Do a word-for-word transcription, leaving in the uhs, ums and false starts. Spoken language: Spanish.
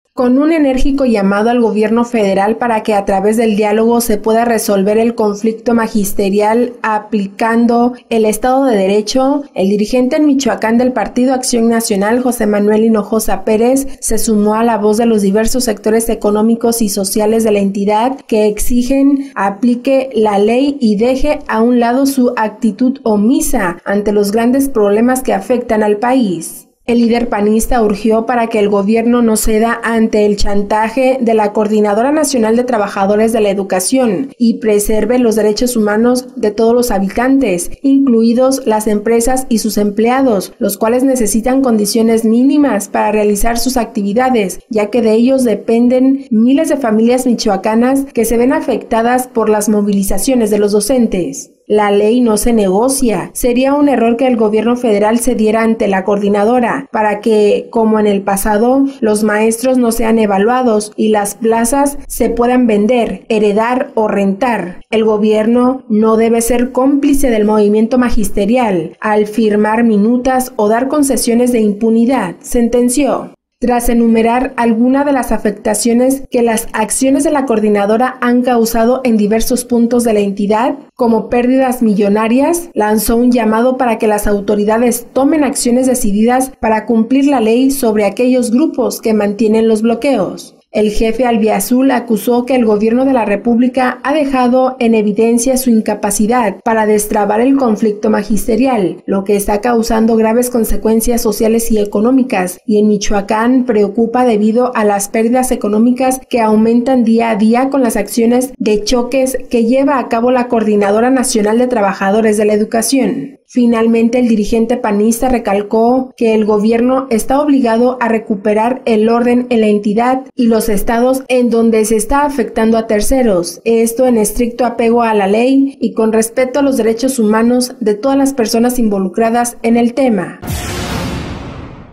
Con un enérgico llamado al gobierno federal para que a través del diálogo se pueda resolver el conflicto magisterial aplicando el Estado de Derecho, el dirigente en Michoacán del Partido Acción Nacional, José Manuel Hinojosa Pérez, se sumó a la voz de los diversos sectores económicos y sociales de la entidad que exigen aplique la ley y deje a un lado su actitud omisa ante los grandes problemas que afectan al país. El líder panista urgió para que el gobierno no ceda ante el chantaje de la Coordinadora Nacional de Trabajadores de la Educación y preserve los derechos humanos de todos los habitantes, incluidos las empresas y sus empleados, los cuales necesitan condiciones mínimas para realizar sus actividades, ya que de ellos dependen miles de familias michoacanas que se ven afectadas por las movilizaciones de los docentes. La ley no se negocia. Sería un error que el gobierno federal cediera ante la coordinadora para que, como en el pasado, los maestros no sean evaluados y las plazas se puedan vender, heredar o rentar. El gobierno no debe ser cómplice del movimiento magisterial al firmar minutas o dar concesiones de impunidad, sentenció. Tras enumerar algunas de las afectaciones que las acciones de la coordinadora han causado en diversos puntos de la entidad, como pérdidas millonarias, lanzó un llamado para que las autoridades tomen acciones decididas para cumplir la ley sobre aquellos grupos que mantienen los bloqueos. El jefe albiazul acusó que el gobierno de la República ha dejado en evidencia su incapacidad para destrabar el conflicto magisterial, lo que está causando graves consecuencias sociales y económicas, y en Michoacán preocupa debido a las pérdidas económicas que aumentan día a día con las acciones de choques que lleva a cabo la Coordinadora Nacional de Trabajadores de la Educación. Finalmente, el dirigente panista recalcó que el gobierno está obligado a recuperar el orden en la entidad y los estados en donde se está afectando a terceros, esto en estricto apego a la ley y con respeto a los derechos humanos de todas las personas involucradas en el tema.